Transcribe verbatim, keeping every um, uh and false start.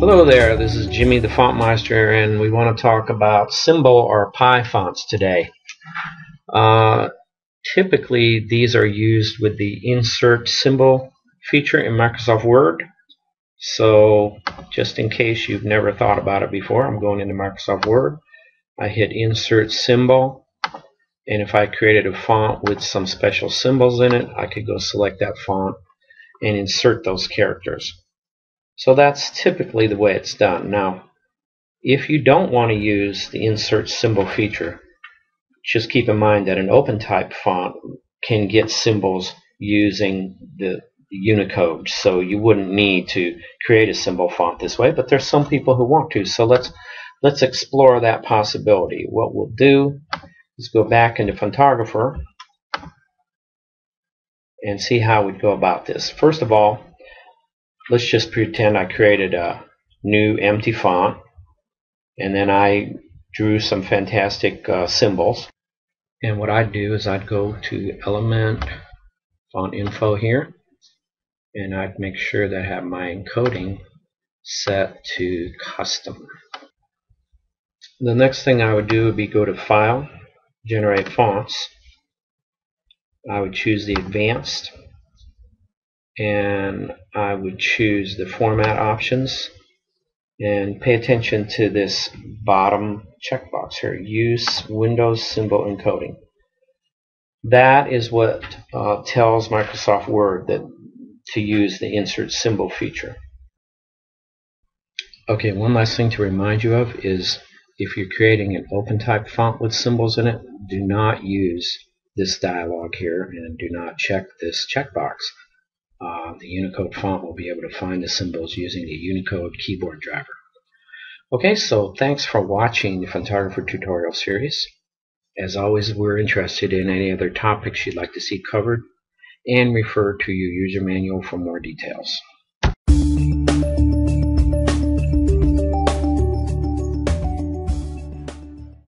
Hello there, this is Jimmy the Font Meister, and we want to talk about symbol or pie fonts today. Uh, typically these are used with the insert symbol feature in Microsoft Word. So just in case you've never thought about it before, I'm going into Microsoft Word. I hit insert symbol, and if I created a font with some special symbols in it, I could go select that font and insert those characters. So that's typically the way it's done. Now, if you don't want to use the insert symbol feature, just keep in mind that an open type font can get symbols using the Unicode, so you wouldn't need to create a symbol font this way, but there's some people who want to, so let's let's explore that possibility. What we'll do is go back into Fontographer and see how we'd go about this. First of all, let's just pretend I created a new empty font, and then I drew some fantastic uh, symbols. And what I'd do is I'd go to Element, Font Info here, and I'd make sure that I have my encoding set to Custom. The next thing I would do would be go to File, Generate Fonts. I would choose the Advanced, and I would choose the format options, and pay attention to this bottom checkbox here, use Windows symbol encoding. That is what uh, tells Microsoft Word that to use the insert symbol feature. Okay, one last thing to remind you of is if you're creating an open type font with symbols in it, do not use this dialog here and do not check this checkbox. Uh, the Unicode font will be able to find the symbols using the Unicode keyboard driver. Okay, so thanks for watching the Fontographer tutorial series. As always, we're interested in any other topics you'd like to see covered, and refer to your user manual for more details.